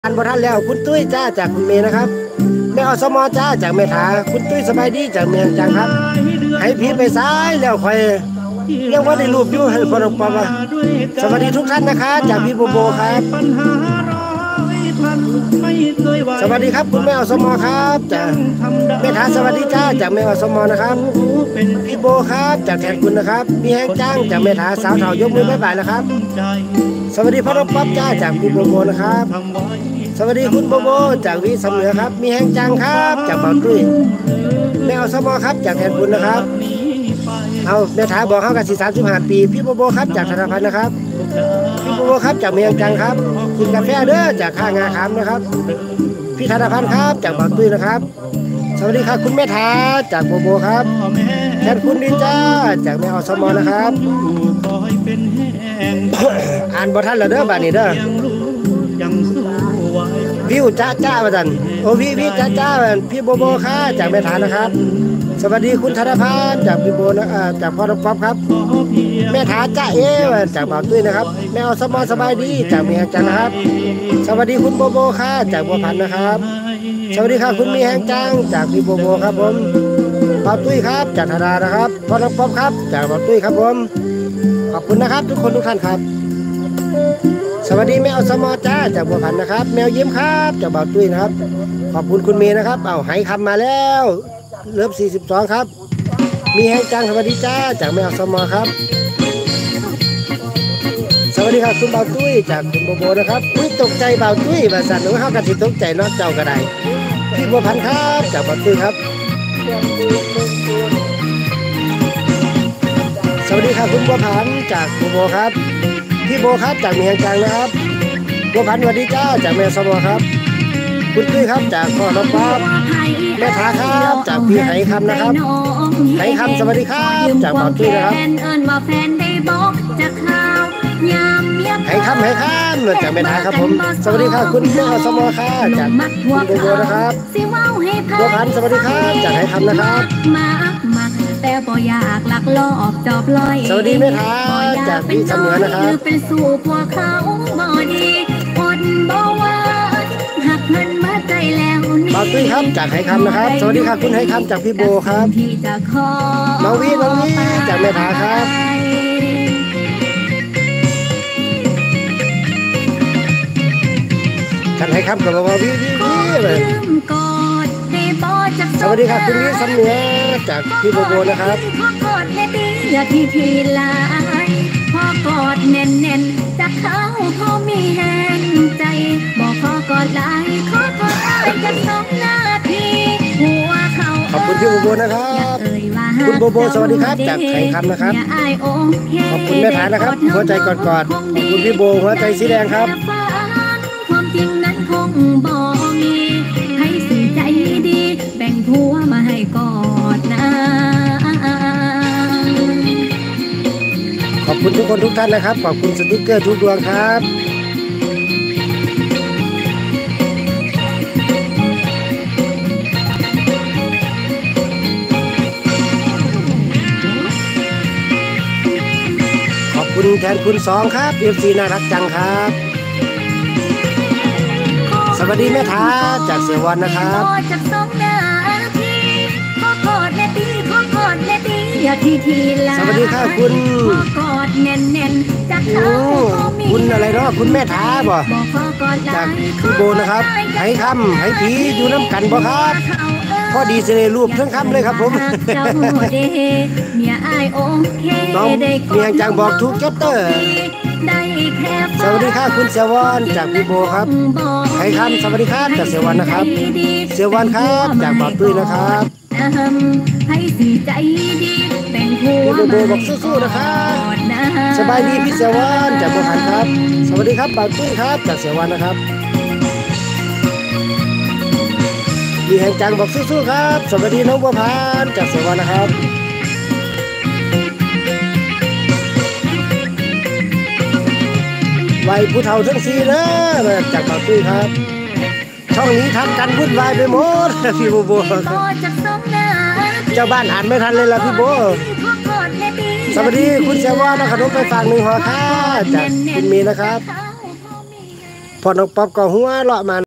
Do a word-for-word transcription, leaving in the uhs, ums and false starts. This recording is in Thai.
อันบทันแล้วคุณตุ้ยจ้าจากคุณเมย์นะครับแม่อสมอจ้าจากเมถาคุณตุ้ยสบายดีจากเมย์จังครับให้พีไปซ้ายแล้วคอยเรียกว่าได้รูปอยู่ให้พอรปะสวัสดีทุกท่านนะคะจากพี่โบโบครับสวัสดีครับคุณแม่อสมอครับจากเมถาสวัสดีจ้าจากแม่อสมอนะครับพี่โบครับจากแทนคุณนะครับมีแห้งจ้างจากเมถาสาวเถายกมือบ๊ายบายนะครับสวัสดีพ่อรป๊อปจ้าจากพี่โบโบนะครับสวัสดีคุณโบโบจากวิสำเหนือครับมีแห้งจังครับจากบ่าวตุ้ยแม่อสมอครับจากแทนคุณนะครับเอาแม่ถาบอกเขากันสี่สามสิบห้าปีพี่โบโบครับจากธนาคารนะครับพี่โบโบครับจากเมียงจังครับกินกาแฟเด้อจากข้างาขามนะครับพี่ธนาคารครับจากบ่าวตุ้ยนะครับสวัสดีครับคุณแม่ถาจากโบโบครับแทนคุณดินจ้าจากแม่อสมอนะครับอ่านบทท่านเหรอเด้อบ้านนี้เด้อวิวจ้าจ้ามาดันโอวิวิจ้าจ้าพี่โบโบค่ะจากแม่ฐานนะครับสวัสดีคุณธนพันธ์จากพี่โบนะจากพ่อรป๊อปครับแม่ฐานจ้าเอ๋จากบ่าวตุ้ยนะครับแม่อสมอสบายดีจากเมียจังนะครับสวัสดีคุณโบโบค่ะจากบัวพันธ์นะครับสวัสดีค่ะคุณมีแหงจังจากพี่โบโบครับผมบ่าวตุ้ยครับจากธาดานะครับพ่อรป๊อปครับจากบ่าวตุ้ยครับผมขอบคุณนะครับทุกคนทุกท่านครับสวัสดีแมวสมอจ้าจากบัวพันธ์นะครับแมวยิ้มครับจากบ่าวตุ้ยนะครับขอบคุณคุณเมย์นะครับเอาไหคำมาแล้วเลิฟสี่สิบสองครับมีแห้งจังสวัสดีจ้าจากแมวสมอครับสวัสดีครับคุณบ่าวตุ้ยจากคุณโบโบนะครับอุ้ยตกใจบ่าวตุ้ยบาสันหนูเข้ากันสิตกใจนอกเจ้าก็ได้พี่บัวพันธ์ครับจากบ่าวตุ้ยครับสวัสดีครับคุณบัวพันธ์จากโบโบครับพี่โบครับจากเมียงจังนะครับบัวพันธ์สวัสดีจ้าจากแม่สมอครับคุณตุ้ยครับจากพ่อรป๊อปแม่ถาครับจากพี่ไหคำนะครับไหคำสวัสดีครับจากบ่าวตุ้ยนะครับไหคำไหคำจากแม่ถาครับผมสวัสดีครับคุณแม่สมอครับจากคุณโบโบนะครับบัวพันธ์สวัสดีครับจากไหคำนะครับแต่บ่อยากหลักลอบจอบลอยสวัสดีแม่ท้าจากพี่สำเหนือนะครับเป็นสู่พวกเขาบ่ดีอดบ่ว่าหักเงินมาใจแล้วนี่บ่าวตุ้ยครับจากไหคำนะครับสวัสดีครับคุณไหคำจากพี่โบครับน้องวีน้องวีจากแม่ท้าครับท่านไหคำกับบ่าววีวีวีเลยสวัสดีครับคุณวิสำเหนือจากพี่โบโบนะครับพ่อกอดแน่ตีอย่าทีทีลายพ่อกอดแน่นแน่นจากเขาพ่อมีแห้งใจบอกพ่อกอดลายขอกอดลายจะสองนาทีหัวเขาขอบคุณพี่โบโบนะครับคุณโบโบสวัสดีครับจากไข่คำนะครับขอบคุณแม่ฐานนะครับหัวใจกอดกอดขอบคุณพี่โบหัวใจสีแดงครับความจริงนั้นคงบอกมีให้สื่อใจดีแบ่งผัวมาให้กอดนะขอบคุณทุกคนทุกท่านนะครับขอบคุณสติ๊กเกอร์ทุกดวงครับขอบคุณแทนคุณสองครับเอฟซีน่ารักจังครับสวัสดีแม่ท้าจากเสวันนะครับสวัสดีค่ะคุณคุณอะไรเนาะคุณแม่ท้าบ่จากพี่โบนะครับไหคำไหผีอยู่น้ำกันบ่ครับพอดีเสนรูปทั้งคำเลยครับผมน้องเมียงจังบอกทุกเก็ตเตอร์สวัสดีค่ะคุณเสวอนจากพี่โบครับไหคำสวัสดีครับจากเสวอนนะครับเสวอนครับจากบ่าวตุ้ยนะครับให้สีใจดีแบ่งหัวพี่โบบอกสู้ๆนะครับสบายดีพี่เสวอนจากบัวพันธ์ครับสวัสดีครับบ่าวตุ้ยครับจากเสวอนนะครับพี่แห่งจังบอกสู้ๆครับสวัสดีน้องบัวพันธ์จากเสวอนนะครับวัยผู้เฒ่าทั้งสี่เด้อจากบ่าวตุ้ยครับช่องนี้ทำกันวุ่นวายไปหมดพี่โบโบเจ้าบ้านอ่านไม่ทันเลยล่ะพี่โบสวัสดีคุณเสวอนนะขนมไปฝากหนึ่งห่อค่ะจากคุณมีนะครับพอน้องป๊อปก็หัวเราะมา